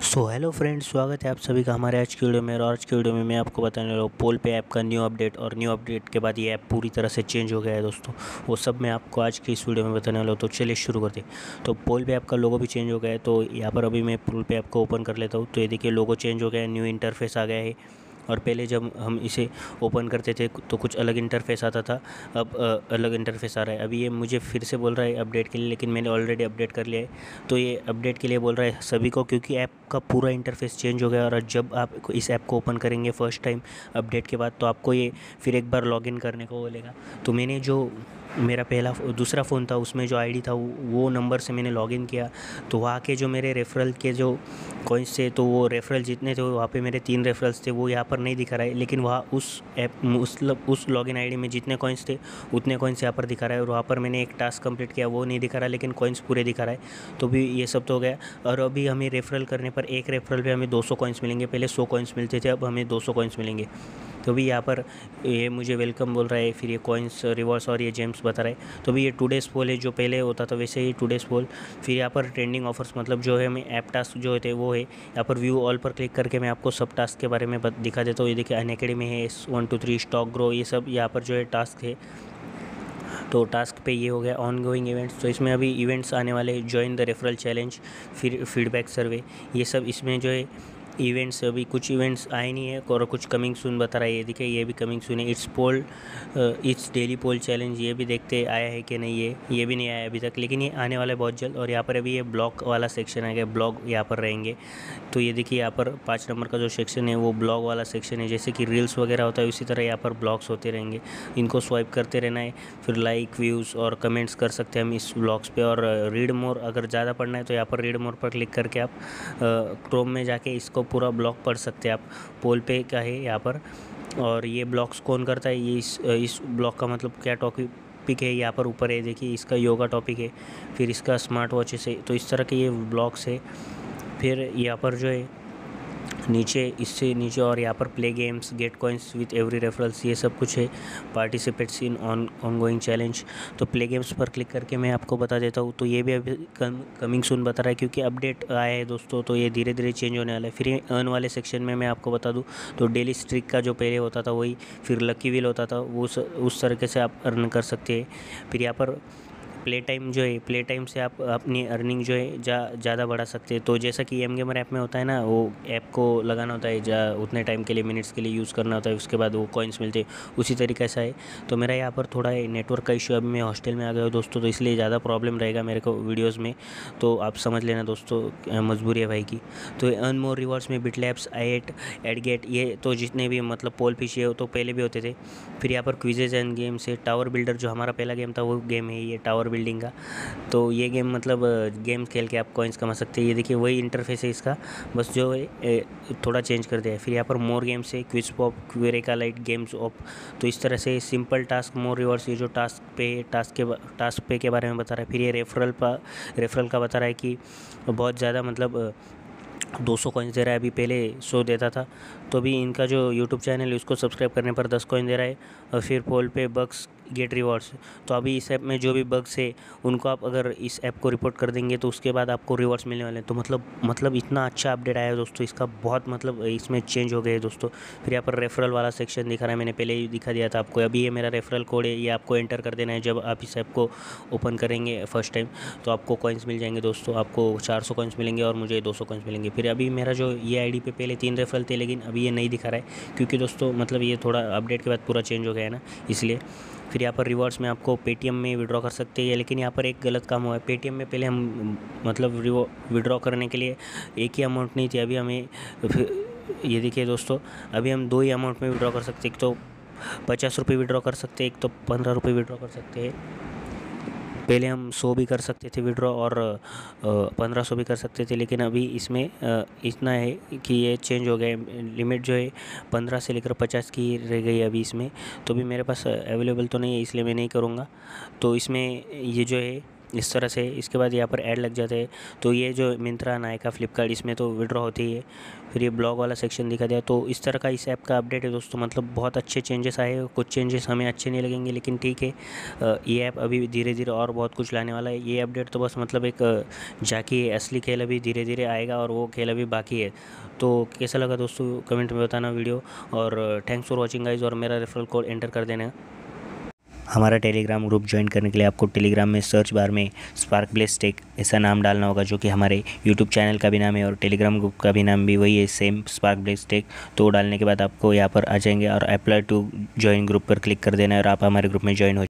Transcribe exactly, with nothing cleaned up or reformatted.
So hello friends, स्वागत है आप सभी का हमारे आज की वीडियो में। और आज की वीडियो में मैं आपको बताने वाला हूँ पोल पे ऐप का न्यू अपडेट। और न्यू अपडेट के बाद ये ऐप पूरी तरह से चेंज हो गया है दोस्तों। वो सब मैं आपको आज की इस वीडियो में बताने वाला हूँ। तो चलिए शुरू करते हैं। तो पोल पे ऐप का लोगो भी चेंज हो गया है। तो यहाँ पर अभी मैं पोल पे ऐप को ओपन कर लेता हूँ। तो ये देखिए लोगो चेंज हो गया है, न्यू इंटरफेस आ गया है। और पहले जब हम इसे ओपन करते थे तो कुछ अलग इंटरफेस आता था, अब अ, अलग इंटरफेस आ रहा है। अभी ये मुझे फिर से बोल रहा है अपडेट के लिए, लेकिन मैंने ऑलरेडी अपडेट कर लिया है। तो ये अपडेट के लिए बोल रहा है सभी को, क्योंकि ऐप का पूरा इंटरफेस चेंज हो गया। और जब आप इस ऐप को ओपन करेंगे फर्स्ट टाइम अपडेट के बाद, तो आपको ये फिर एक बार लॉगिन करने को बोलेगा। तो मैंने जो मेरा पहला दूसरा फ़ोन था उसमें जो आईडी था वो नंबर से मैंने लॉगिन किया। तो वहाँ के जो मेरे रेफरल के जो कॉइन्स थे, तो वो रेफरल जितने थे वहाँ पे मेरे तीन रेफरल्स थे, वो यहाँ पर नहीं दिखा रहा है। लेकिन वहाँ उस ऐप उस उस लॉगिन आईडी में जितने कॉइन्स थे उतने कॉइन्स यहाँ पर दिखा रहा है। और वहाँ पर मैंने एक टास्क कंप्लीट किया, वो नहीं दिखा रहा, लेकिन कॉइन्स पूरे दिखा रहा है। तो भी ये सब तो हो गया। और अभी हमें रेफरल करने पर एक रेफरल पे हमें दो सौ कॉइन्स मिलेंगे। पहले सौ कॉइन्स मिलते थे, अब हमें दो सौ कॉइन्स मिलेंगे। तो भी यहाँ पर ये मुझे वेलकम बोल रहा है, फिर ये कॉइन्स रिवॉर्ड्स और ये जेम्स बता रहा है। तो भी ये टुडेस पोल है, जो पहले होता था वैसे ही टुडेस पोल। फिर यहाँ पर ट्रेंडिंग ऑफर्स, मतलब जो है हमें ऐप टास्क जो होते हैं वो है। यहाँ पर व्यू ऑल पर क्लिक करके मैं आपको सब टास्क के बारे में दिखा देता हूँ। ये देखिए अनअकैडमी है, one two three stock grow, ये सब यहाँ पर जो है टास्क है। तो टास्क पे ये हो गया ऑन गोइंग इवेंट्स। तो इसमें अभी इवेंट्स आने वाले, ज्वाइन द रेफरल चैलेंज, फिर फीडबैक सर्वे, ये सब इसमें जो है इवेंट्स। अभी कुछ इवेंट्स आए नहीं है और कुछ कमिंग सून बता रहा है। ये देखिए ये भी कमिंग सून है। It's poll it's daily poll challenge, ये भी देखते आया है कि नहीं। ये ये भी नहीं आया अभी तक, लेकिन ये आने वाला है बहुत जल्द। और यहाँ पर अभी ये ब्लॉग वाला सेक्शन आ गया, ब्लॉग यहाँ पर रहेंगे। तो ये देखिए यहाँ पर पाँच नंबर का जो सेक्शन है वो ब्लॉग वाला सेक्शन है। जैसे कि रील्स वगैरह होता है उसी तरह यहाँ पर ब्लॉग्स होते रहेंगे। इनको स्वाइप करते रहना है, फिर लाइक व्यूज़ और कमेंट्स कर सकते हैं हम इस ब्लॉग्स पे। और रीड मोर अगर ज़्यादा पढ़ना है तो यहाँ पर रीड मोर पर क्लिक करके आप क्रोम में जाके इसको पूरा ब्लॉग पढ़ सकते हैं आप। पोल पे का है यहाँ पर। और ये ब्लॉग्स कौन करता है, ये इस इस ब्लॉग का मतलब क्या टॉपिक है यहाँ पर ऊपर है। देखिए इसका योगा टॉपिक है, फिर इसका स्मार्ट वॉचेस है। तो इस तरह के ये ब्लॉग्स है। फिर यहाँ पर जो है नीचे, इससे नीचे और यहाँ पर play games, get coins with every referrals, ये सब कुछ है। Participates in on ongoing challenge. तो प्ले गेम्स पर क्लिक करके मैं आपको बता देता हूँ। तो ये भी अभी कमिंग सून बता रहा है, क्योंकि अपडेट आया है दोस्तों। तो ये धीरे धीरे चेंज होने वाला है। फिर ये अर्न वाले सेक्शन में मैं आपको बता दूँ तो डेली स्ट्रिक का जो पहले होता था वही, फिर लकी व्हील होता था, वो उस तरीके से आप अर्न कर सकते हैं। फिर यहाँ पर प्ले टाइम जो है, प्ले टाइम से आप अपनी अर्निंग जो है जा ज़्यादा बढ़ा सकते हैं। तो जैसा कि एम गेमर ऐप में होता है ना, वो ऐप को लगाना होता है जा उतने टाइम के लिए, मिनट्स के लिए यूज़ करना होता है, उसके बाद वो कॉइन्स मिलते हैं, उसी तरीके से है। तो मेरा यहाँ पर थोड़ा नेटवर्क का इशू, अभी मैं हॉस्टल में आ गया हूँ दोस्तों, तो इसलिए ज़्यादा प्रॉब्लम रहेगा मेरे को वीडियोज़ में। तो आप समझ लेना दोस्तों, मजबूरी है भाई की। तो अर्न मोर रिवॉर्ड्स में बिटलैब्स, आई एट, एडगेट, ये तो जितने भी मतलब पोल फिश है तो पहले भी होते थे। फिर यहाँ पर क्विजेज एंड गेम्स है। टावर बिल्डर जो हमारा पहला गेम था वो गेम है ये टावर बिल्डिंग का। तो ये गेम मतलब गेम खेल के आप कॉइन्स कमा सकते हैं। ये देखिए वही इंटरफेस है इसका, बस जो है थोड़ा चेंज कर दिया है। फिर यहाँ पर मोर गेम्स है, quiz pop, Qureka lite, Gamezop. तो इस तरह से सिंपल टास्क, मोर रिवॉर्ड्स, ये जो टास्क पे टास्क के टास्क पे के बारे में बता रहा है। फिर ये रेफरल पर रेफरल का बता रहा है कि बहुत ज़्यादा मतलब दो सौ कॉइन्स दे रहा है, अभी पहले सौ देता था। तो अभी इनका जो यूट्यूब चैनल है उसको सब्सक्राइब करने पर दस कॉइन दे रहा है। और फिर पोल पे बग्स गेट रिवॉर्ड्स। तो अभी इस ऐप में जो भी बग्स है उनको आप अगर इस ऐप को रिपोर्ट कर देंगे तो उसके बाद आपको रिवॉर्ड्स मिलने वाले हैं। तो मतलब मतलब इतना अच्छा अपडेट आया है दोस्तों इसका, बहुत मतलब इसमें चेंज हो गए है दोस्तों। फिर यहाँ पर रेफरल वाला सेक्शन दिखा रहा है, मैंने पहले ही दिखा दिया था आपको। अभी ये मेरा रेफरल कोड है, ये आपको एंटर कर देना है जब आप इस ऐप को ओपन करेंगे फर्स्ट टाइम। तो आपको कॉइन्स मिल जाएंगे दोस्तों, आपको चार सौ कॉइन्स मिलेंगे और मुझे दो सौ कॉइन्स मिलेंगे। फिर अभी मेरा जो ये आईडी पे पहले तीन रेफरल थे, लेकिन अभी ये नहीं दिखा रहा है, क्योंकि दोस्तों मतलब ये थोड़ा अपडेट के बाद पूरा चेंज हो गया है ना, इसलिए। फिर यहाँ पर रिवॉर्ड्स में आपको पेटीएम में विड्रॉ कर सकते हैं, लेकिन यहाँ पर एक गलत काम हुआ है। पेटीएम में पहले हम मतलब विड्रॉ करने के लिए एक ही अमाउंट नहीं थी, अभी हमें ये देखिए दोस्तों, अभी हम दो ही अमाउंट में विड्रॉ कर सकते हैं। एक तो पचास रुपये विड्रॉ कर सकते हैं, एक तो पंद्रह रुपये विड्रॉ कर सकते हैं। पहले हम सौ भी कर सकते थे विड्रॉ और पंद्रह सौ भी कर सकते थे, लेकिन अभी इसमें इतना है कि ये चेंज हो गया है। लिमिट जो है पंद्रह से लेकर पचास की रह गई है अभी इसमें। तो भी मेरे पास अवेलेबल तो नहीं है, इसलिए मैं नहीं करूँगा। तो इसमें ये जो है इस तरह से। इसके बाद यहाँ पर ऐड लग जाते हैं। तो ये जो मिंत्रा, नायका, फ्लिपकार्ट, इसमें तो विड्रॉ होती है। फिर ये ब्लॉग वाला सेक्शन दिखा दिया। तो इस तरह का इस ऐप का अपडेट है दोस्तों। मतलब बहुत अच्छे चेंजेस आए। कुछ चेंजेस हमें अच्छे नहीं लगेंगे, लेकिन ठीक है, ये ऐप अभी धीरे धीरे और बहुत कुछ लाने वाला है। ये अपडेट तो बस मतलब एक झांकी है, असली खेल अभी धीरे धीरे आएगा और वो खेल अभी बाकी है। तो कैसा लगा दोस्तों, कमेंट में बताना वीडियो। और थैंक्स फॉर वॉचिंग गाइज। और मेरा रेफरल कोड एंटर कर देना। हमारा टेलीग्राम ग्रुप ज्वाइन करने के लिए आपको टेलीग्राम में सर्च बार में स्पार्क ब्लेस टेक ऐसा नाम डालना होगा, जो कि हमारे यूट्यूब चैनल का भी नाम है और टेलीग्राम ग्रुप का भी नाम भी वही है, सेम स्पार्क ब्लेस टेक। तो डालने के बाद आपको यहाँ पर आ जाएंगे और अप्लाई टू ज्वाइन ग्रुप पर क्लिक कर देना है और आप हमारे ग्रुप में ज्वाइन हो